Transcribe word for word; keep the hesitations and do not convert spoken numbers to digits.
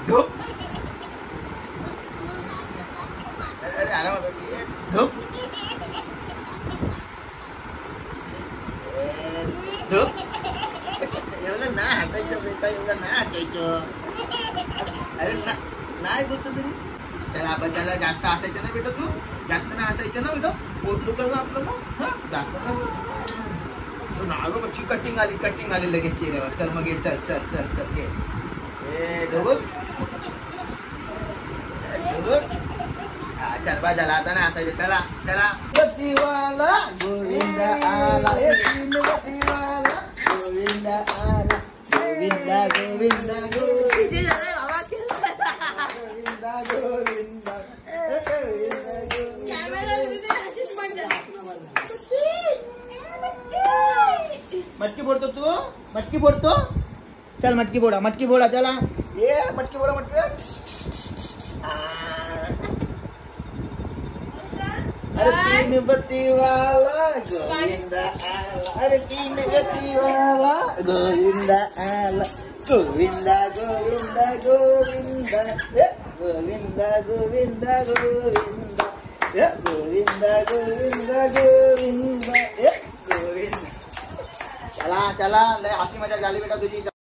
झोप. अरे आराम झोप. झोप. एवढं ना हसायचं बेटा, एवढं ना हसायचं. अरे ना नाही बोलतो तरी. चला आपण त्याला जास्त हसायचं ना बेटा, तू जास्त नाही हसायचं ना बेटा, पोट दुखल ना आपलं मग. हा जास्त नागो बच्ची कटिंग आली, कटिंग आली लगेच चेहऱ्यावर. चल मग ये, चल चल चल चल घे. ए डोबक डोबक. हा चल बा झाला, आता नाही हसायचं. चला चला. गतीवाला गोविंद आला, ए गतीवाला गोविंद आला. गोविंदा गोविंदा गोविंदा गोविंदा मटकी फोड़तो तू, मटकी फोड़तो. चल मटकी फोड़ा, मटकी फोड़ा. चला ये मटकी फोड़ा, मटकी. अरे तीन बत्ती वाला गोविंदा आला, अरे तीन बत्ती वाला गोविंदा आला. गोविंदा गोविंदा गोविंदा गोविंदा गोविंदा गोविंदा गोविंदा गोविंदा गोविंदा गोविंदा. चला चला, लय हसी मजा झाली बेटा तुझी.